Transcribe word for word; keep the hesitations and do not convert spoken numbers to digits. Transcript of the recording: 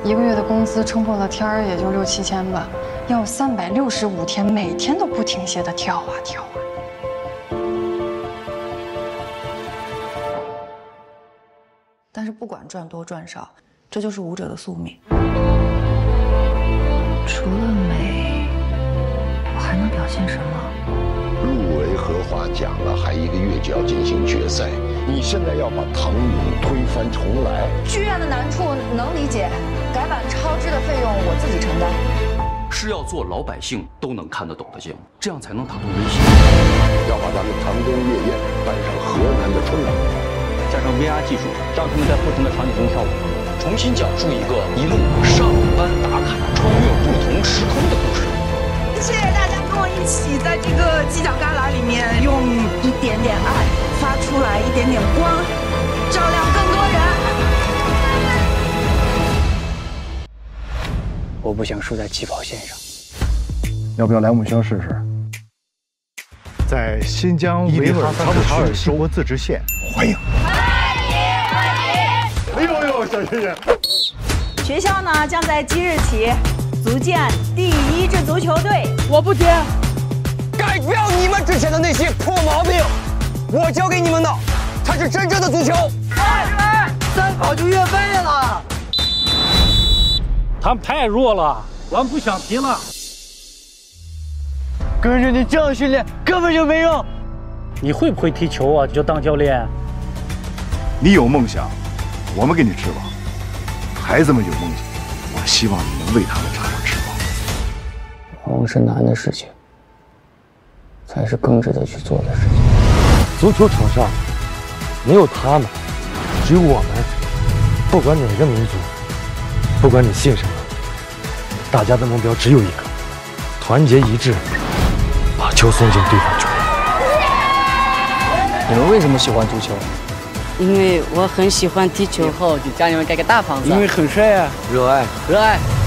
一个月的工资撑破了天儿也就六七千吧，要三百六十五天，每天都不停歇的跳啊跳啊。但是不管赚多赚少，这就是舞者的宿命。除了美，我还能表现什么？ 入围荷华奖了，还一个月就要进行决赛，你现在要把唐勇推翻重来。 剧院的难处能理解，改版超支的费用我自己承担。 是要做老百姓都能看得懂的节目，这样才能打动人心。 要把咱们唐宫夜宴搬上河南的春晚， 加上 V R 技术，让他们在不同的场景中跳舞， 重新讲述一个一路上班打卡、穿越不同时空的故事。 谢谢大家跟我一起在这个犄角旮旯里面，用一点点爱发出来一点点光，照亮更多人。 我不想输在起跑线上。 要不要来母校试试？在新疆维吾尔常塔尔西国自治县，欢迎。哎呦呦，小学姐！ 学校呢将在即日起组建第一支足球队。 我不接。 改掉你们之前的那些破毛病，我教给你们的才是真正的足球。 三考就越位了。他们太弱了，我们不想踢了。 跟着你这样训练根本就没用。 你会不会踢球啊？就当教练？ 你有梦想，我们给你翅膀；孩子们有梦想，我希望你能为他们插上翅膀。 梦是难的事情，才是更值得去做的事情。 足球场上没有他们，只有我们。不管哪个民族，不管你信什么，大家的目标只有一个：团结一致，把球送进对方球门。 你们为什么喜欢足球？ 因为我很喜欢踢球。 以后就教你们盖个大房子。 因为很帅啊！热爱， 热爱。